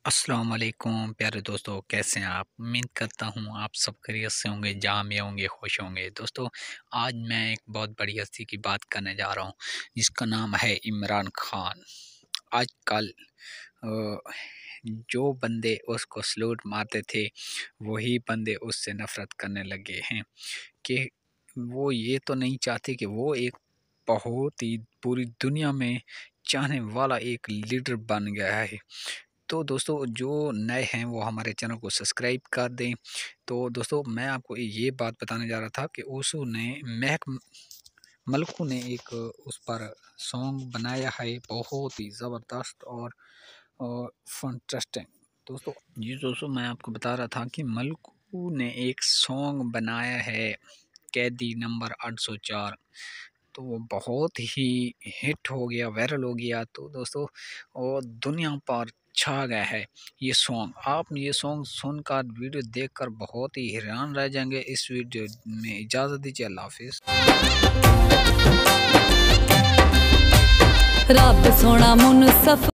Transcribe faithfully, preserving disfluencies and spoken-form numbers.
अस्सलाम वालेकुम प्यारे दोस्तों, कैसे हैं आप? उम्मीद करता हूँ आप सब खैरियत से होंगे, जहाँ भी होंगे खुश होंगे। दोस्तों, आज मैं एक बहुत बड़ी हस्ती की बात करने जा रहा हूँ, जिसका नाम है इमरान खान। आजकल अ, जो बंदे उसको सैल्यूट मारते थे, वही बंदे उससे नफ़रत करने लगे हैं कि वो ये तो नहीं चाहते कि वो एक बहुत ही पूरी दुनिया में चाहने वाला एक लीडर बन गया है। तो दोस्तों, जो नए हैं वो हमारे चैनल को सब्सक्राइब कर दें। तो दोस्तों, मैं आपको ये बात बताने जा रहा था कि उसू ने महक मलकू ने एक उस पर सॉन्ग बनाया है, बहुत ही ज़बरदस्त और और फंटास्टिक। दोस्तों, जी दोस्तों, मैं आपको बता रहा था कि मलकू ने एक सॉन्ग बनाया है, कैदी नंबर आठ सौ चार। तो वो बहुत ही हिट हो गया, वायरल हो गया। तो दोस्तों, और दुनिया पर छा गया है ये सॉन्ग। आप ये सॉन्ग सुनकर, वीडियो देखकर बहुत ही हैरान रह जाएंगे। इस वीडियो में इजाज़त दीजिए, अल्लाह हाफिज़। रब सोना मुनसफ